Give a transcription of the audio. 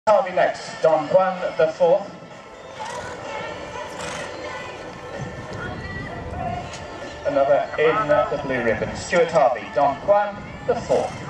Harvey next, Don Juan the fourth. Another in the blue ribbon, Stuart Harvey, Don Juan the fourth.